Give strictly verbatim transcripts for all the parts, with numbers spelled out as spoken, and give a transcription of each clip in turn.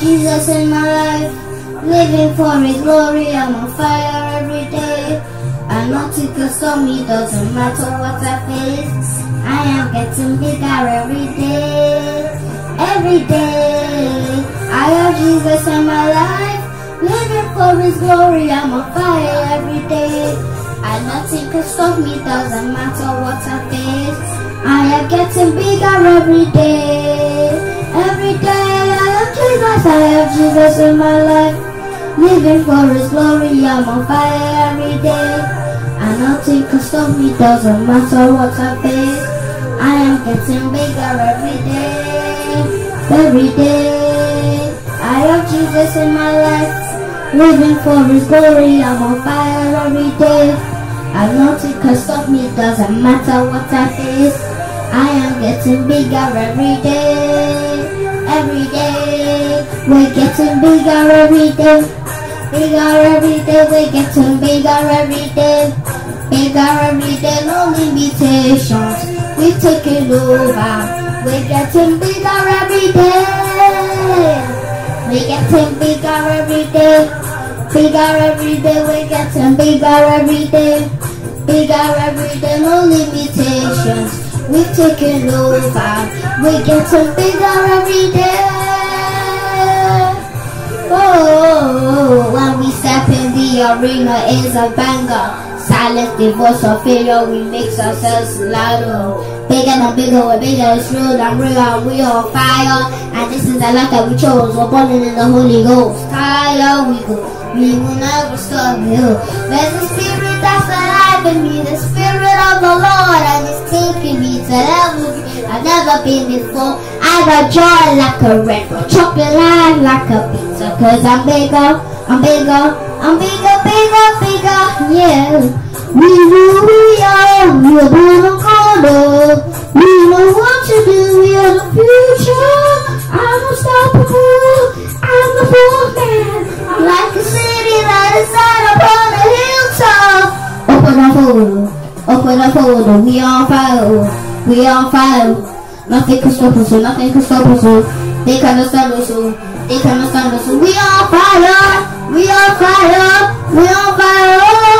Jesus in my life, living for His glory. I'm on fire every day, and nothing can stop me, doesn't matter what I face. I am getting bigger every day, every day. I have Jesus in my life, living for His glory. I'm on fire every day, and nothing can stop me, doesn't matter what I face. I am getting bigger every day, every day. I have Jesus, I have Jesus in my life, living for His glory. I'm on fire every day, and nothing can stop me, doesn't matter what I face. I am getting bigger every day, every day. I have Jesus in my life, living for His glory. I'm on fire every day, and nothing can stop me, doesn't matter what I face. I am getting bigger every day, every day. We're getting bigger every day, bigger every day. We're getting bigger every day, bigger every day. No limitations, we're taking over. We're getting bigger every day, we're getting bigger every day, bigger every day. We're getting bigger every day, bigger every day. No limitations, we're taking over. We're getting bigger every day. Oh, when we step in the arena is a banger. Silence the voice of failure, we make ourselves louder. Bigger and bigger, we're bigger, it's real and real, and we are on fire. And this is the life that we chose, we're born in the Holy Ghost. Higher we go, we will never stop you. There's a spirit that's alive in me, the spirit of the Lord, and it's taking me to levels I've never been before. I got joy like a red bull, chocolate life like a pizza. Cause I'm bigger, I'm bigger, I'm bigger, bigger, bigger, yeah. We know who we are, we are born of God. We know what to do, we are the future. I'm unstoppable, I'm the bold man. I'm like a city that is set upon a hilltop. Open up photo, open up photo, we on fire, we on fire. Nothing can stop us, nothing can stop us. They cannot stand us, they cannot stand us. We on fire, we on fire, we on fire.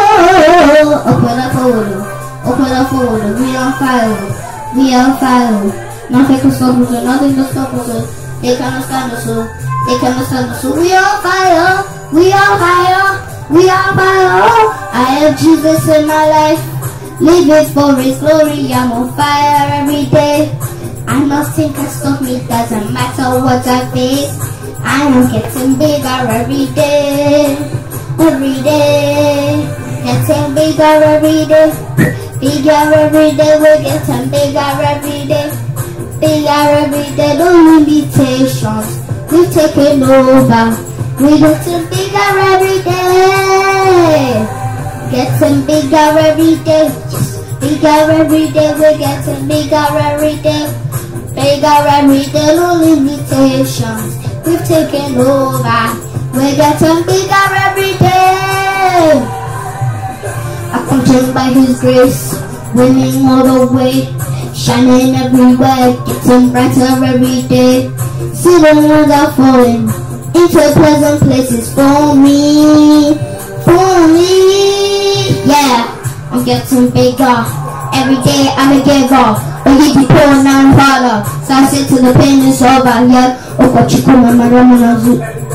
Open up photo, open up photo, we on fire, we on fire. Nothing can stop us, nothing can stop us. They cannot stand us, they cannot stand us. We on fire, we on fire, we on fire. I have Jesus in my life, living for His glory. I'm on fire every day, and nothing can stop me, doesn't matter what I face. I am getting bigger every day, every day. Getting bigger every day, bigger every day. We're getting bigger every day, bigger every day. No limitations, we're taking over. We're getting bigger every day, getting bigger every day, bigger every day. We're getting bigger every day, bigger every day. No limitations, we've taken over. We're getting bigger every day. Accompanied by His grace, winning all the way, shining everywhere, getting brighter every day. See the ones are falling into pleasant places for me, for me. Yeah, I'm getting bigger every day. I'm a giver. Oh, you be poor now, Father. So I say to the pain is over. Yeah, oh, God, you come on my room.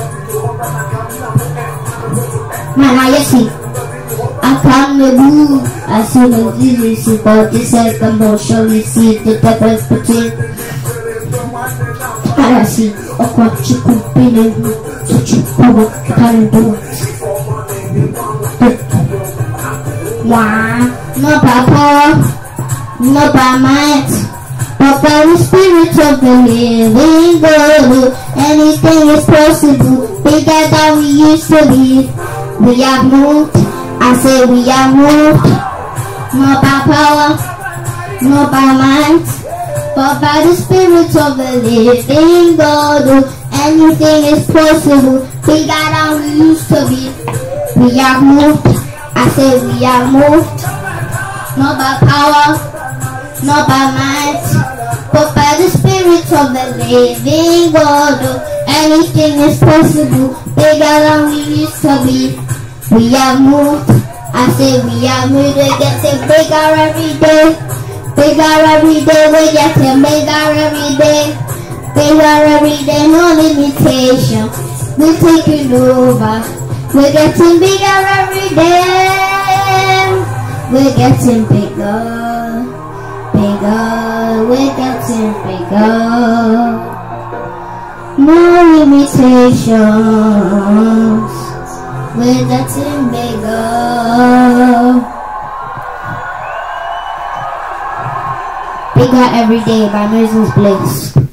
Man, I see. I can't move. I see the disease, but this is the motion. We see the difference between. I see. Oh, God, you come in. Such a power can do it. Why? Not by power, not by might, but by the Spirit of the living God. Anything is possible, bigger than we used to be. We have moved, I say we have moved, not by power, not by might, but by the Spirit of the living God. Anything is possible, bigger than we used to be. We have moved, I say we have moved, not by power, not by might, but by the Spirit of the living God, anything is possible, bigger than we used to be. We are moved, I say we are moved, we're getting bigger every day. Bigger every day, we're getting bigger every day. Bigger every day, no limitation. We're taking over, we're getting bigger every day. We're getting bigger, bigger, we're getting bigger. No limitations, we're getting bigger. Bigger every day by Moses Bliss.